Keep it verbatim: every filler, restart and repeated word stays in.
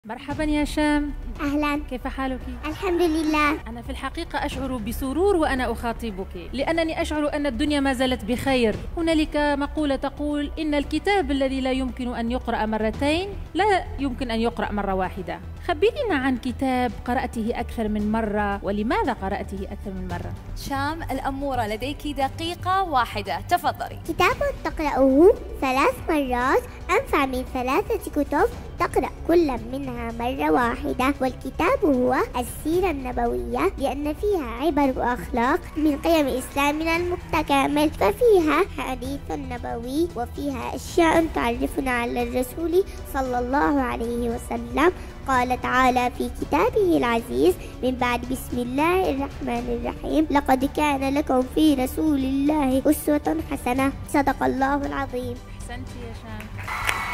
مرحبا يا شام. أهلا. كيف حالك؟ الحمد لله. أنا في الحقيقة أشعر بسرور وأنا أخاطبك، لأنني أشعر أن الدنيا ما زالت بخير. هنالك مقولة تقول إن الكتاب الذي لا يمكن أن يقرأ مرتين لا يمكن أن يقرأ مرة واحدة. خبرينا عن كتاب قرأته أكثر من مرة، ولماذا قرأته أكثر من مرة؟ شام الأمورة، لديك دقيقة واحدة، تفضلي. كتاب تقرأه ثلاث مرات أنفع من ثلاثة كتب تقرأ كل منها مرة واحدة. والكتاب هو السيرة النبوية، لأن فيها عبر وأخلاق من قيم إسلامنا المتكامل، ففيها حديث نبوي وفيها أشياء تعرفنا على الرسول صلى الله عليه وسلم. قال تعالى في كتابه العزيز من بعد بسم الله الرحمن الرحيم: لقد كان لكم في رسول الله أسوة حسنة. صدق الله العظيم. أحسنتي يا شام.